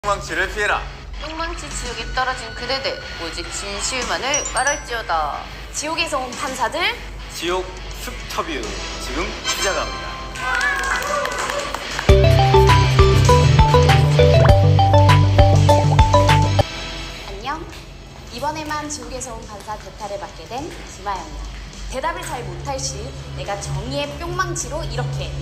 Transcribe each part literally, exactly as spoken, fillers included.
뿅망치를 피해라. 뿅망치 지옥에 떨어진 그대들 오직 진실만을 말할지어다. 지옥에서 온 판사들 지옥 스터뷰 지금 시작합니다. 안녕. 이번에만 지옥에서 온 판사 대타를 맡게 된 김아영이야. 대답을 잘 못할 시 내가 정의의 뿅망치로 이렇게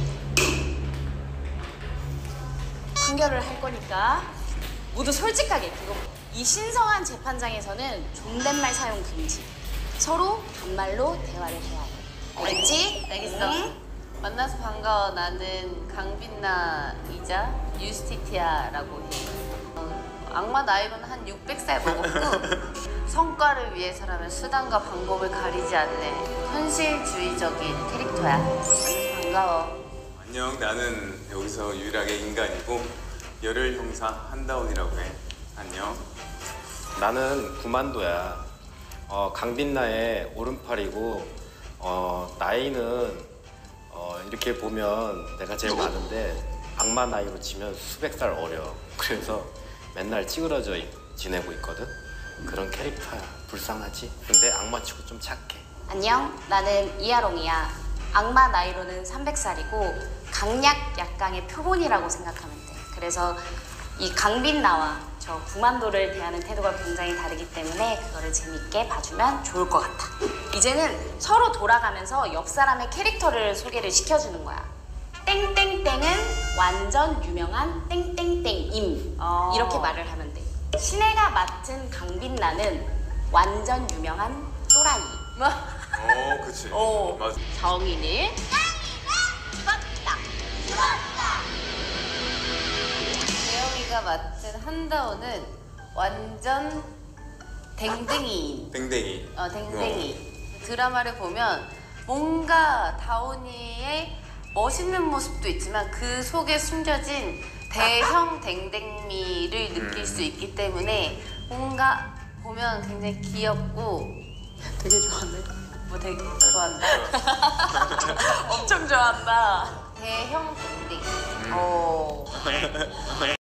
판결을 할 거니까 모두 솔직하게. 그리고 이 신성한 재판장에서는 존댓말 사용 금지. 서로 반말로 대화를 해야 해. 알겠지? 알겠어. 응? 만나서 반가워. 나는 강빈나이자 유스티티아라고 해. 어, 악마 나이로는 한 육백 살 먹었고 성과를 위해서라면 수단과 방법을 가리지 않는 현실주의적인 캐릭터야. 만나서 반가워. 안녕, 나는 여기서 유일하게 인간이고 열혈 형사 한다운이라고 해. 안녕. 나는 구만도야. 어, 강빈나의 오른팔이고 어, 나이는 어, 이렇게 보면 내가 제일 많은데 악마 나이로 치면 수백 살 어려. 그래서 맨날 찌그러져 있- 지내고 있거든. 그런 캐릭터야. 불쌍하지? 근데 악마치고 좀 착해. 안녕. 나는 이하롱이야. 악마 나이로는 삼백 살이고 강약 약강의 표본이라고 생각하면 돼. 그래서 이 강빈나와 저 구만도를 대하는 태도가 굉장히 다르기 때문에 그거를 재밌게 봐주면 좋을 것 같아. 이제는 서로 돌아가면서 옆 사람의 캐릭터를 소개를 시켜주는 거야. 땡땡땡은 완전 유명한 땡땡땡임. 어. 이렇게 말을 하면 돼. 신혜가 맡은 강빈나는 완전 유명한 또라이. 어, 그치. 오. 맞아. 정인이 죽었다. 재영이가 맡은 한다오는 완전 댕댕이인. 땡땡이. 어, 댕댕이. 드라마를 보면 뭔가 다온이의 멋있는 모습도 있지만 그 속에 숨겨진 대형 댕댕미를 느낄 수 있기 때문에 뭔가 보면 굉장히 귀엽고 되게 좋아하네. 뭐 되게 좋아한다. 엄청 좋아한다. 대형 댕댕이. 어.